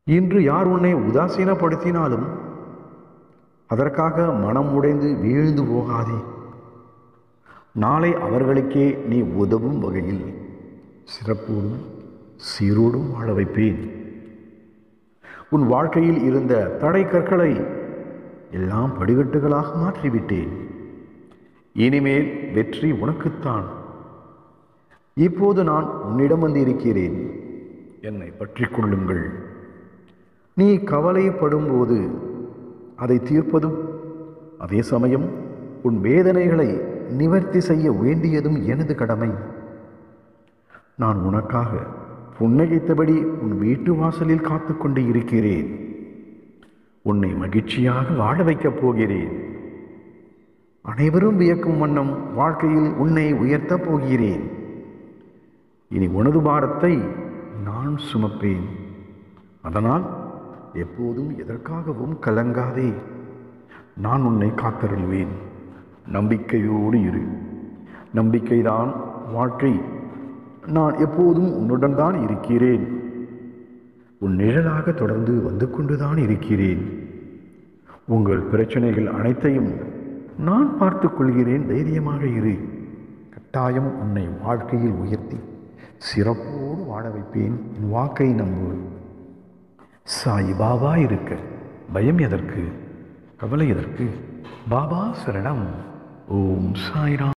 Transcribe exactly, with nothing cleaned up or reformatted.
இன்று யார் உன்னை உதாசீனப்படுத்தினாலும் அதற்காக மனம் உடைந்து வீழ்ந்து போகாதே. நாளை அவர்களுக்கே நீ உதவும் வகையில் சிறப்போடும் சீரோடும் வாழ வைப்பேன். உன் வாழ்க்கையில் இருந்த தடை கற்களை எல்லாம் படிக்கட்டுகளாக மாற்றிவிட்டேன். இனிமேல் வெற்றி உனக்குத்தான். இப்போது நான் உன்னிடம் வந்து இருக்கிறேன். என்னை பற்றி கொள்ளுங்கள். நீ கவலைப்படும் போது அதை தீர்ப்பதும் அதே சமயம் உன் வேதனைகளை நிவர்த்தி செய்ய வேண்டியதும் எனது கடமை. நான் உனக்காக புன்னகைத்தபடி உன் வீட்டு வாசலில் காத்து கொண்டு இருக்கிறேன். உன்னை மகிழ்ச்சியாக வாழ வைக்கப் போகிறேன். அனைவரும் வியக்கும் வண்ணம் வாழ்க்கையில் உன்னை உயர்த்தப் போகிறேன். இனி உனது பாரத்தை நான் சுமப்பேன். அதனால் எப்போதும் எதற்காகவும் கலங்காதே. நான் உன்னை காத்தருள்வேன். நம்பிக்கையோடு இரு. நம்பிக்கைதான் வாழ்க்கை. நான் எப்போதும் உன்னுடன் தான் இருக்கிறேன். உன் நிழலாக தொடர்ந்து வந்து கொண்டுதான் இருக்கிறேன். உங்கள் பிரச்சனைகள் அனைத்தையும் நான் பார்த்து கொள்கிறேன். தைரியமாக இரு. கட்டாயம் உன்னை வாழ்க்கையில் உயர்த்தி சிறப்போடு வாழ வைப்பேன். என் வாக்கை நம்பு. சாய் பாபா இருக்க பயம் எதற்கு, கவலை எதற்கு? பாபா சரணம். ஓம் சாய்ராம்.